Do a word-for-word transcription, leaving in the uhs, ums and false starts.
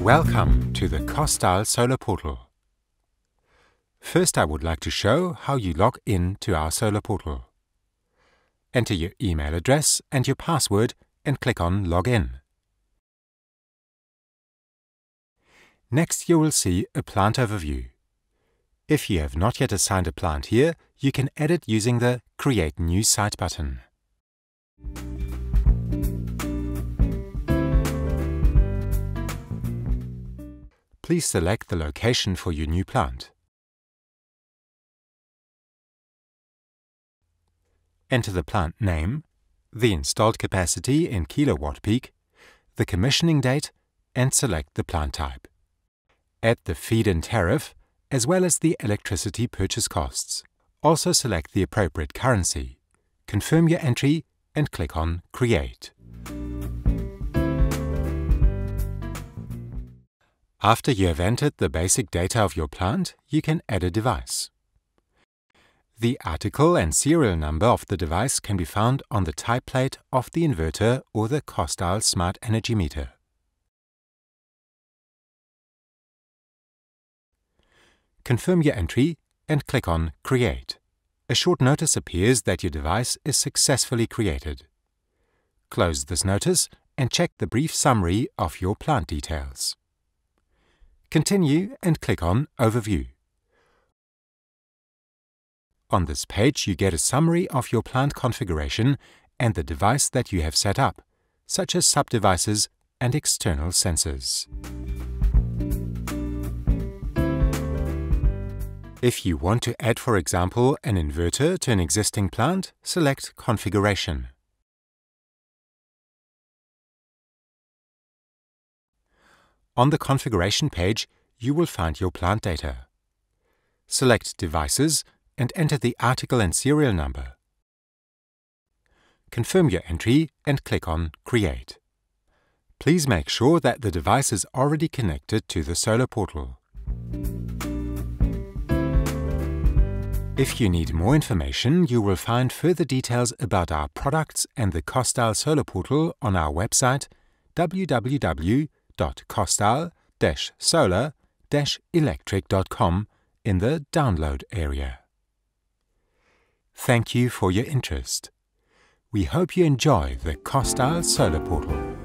Welcome to the KOSTAL Solar Portal. First, I would like to show how you log in to our Solar Portal. Enter your email address and your password and click on Login. Next, you will see a plant overview. If you have not yet assigned a plant here, you can edit using the Create New Site button. Please select the location for your new plant. Enter the plant name, the installed capacity in kilowatt peak, the commissioning date, and select the plant type. Add the feed-in tariff, as well as the electricity purchase costs. Also select the appropriate currency. Confirm your entry and click on Create. After you have entered the basic data of your plant, you can add a device. The article and serial number of the device can be found on the type plate of the inverter or the KOSTAL Smart Energy Meter. Confirm your entry and click on Create. A short notice appears that your device is successfully created. Close this notice and check the brief summary of your plant details. Continue and click on Overview. On this page, you get a summary of your plant configuration and the device that you have set up, such as sub-devices and external sensors. If you want to add, for example, an inverter to an existing plant, select Configuration. On the configuration page, you will find your plant data. Select Devices and enter the article and serial number. Confirm your entry and click on Create. Please make sure that the device is already connected to the Solar Portal. If you need more information, you will find further details about our products and the KOSTAL Solar Portal on our website w w w dot kostal dash solar dash electric dot com in the Download area. Thank you for your interest. We hope you enjoy the KOSTAL Solar Portal.